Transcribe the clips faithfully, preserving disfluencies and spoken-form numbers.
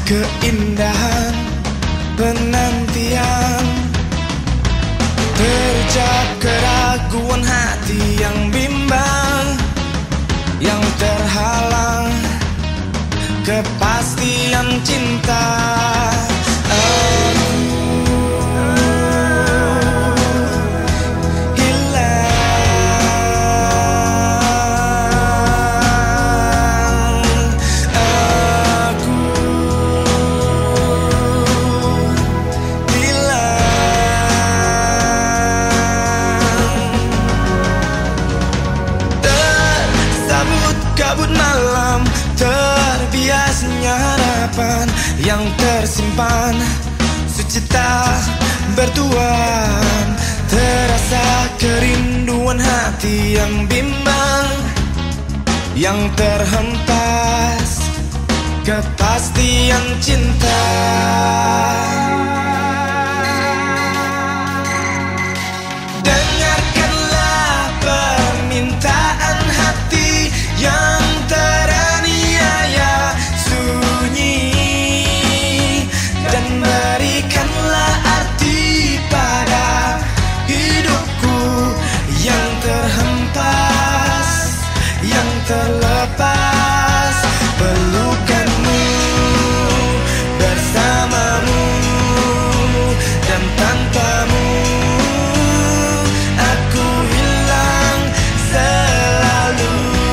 keindahan penantian, terucap keraguan hati yang bimbang, yang terhalang kepastian cinta. Kabut malam, terbiasnya harapan yang tersimpan, sucita bertuan, terasa kerinduan hati yang bimbang, yang terhempas kepastian cinta. Dengarkanlah permintaan hati yang teraniaya sunyi, dan berikanlah arti pada hidupku yang terhempas, yang terlepas. Pelukanmu bersamamu, dan tanpamu aku hilang selalu.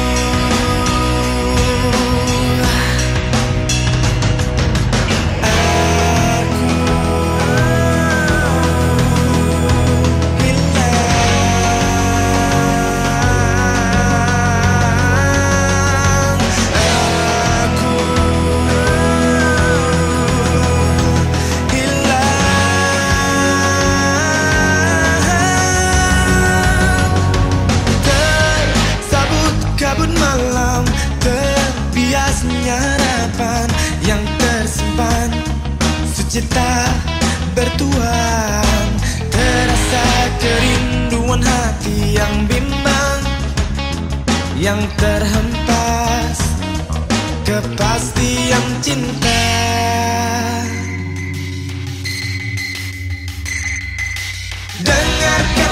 Kabut malam, terbiasnya harapan yang tersimpan, sucita bertuan, terasa kerinduan hati yang bimbang, yang terhempas kepastian cinta. Dengarkan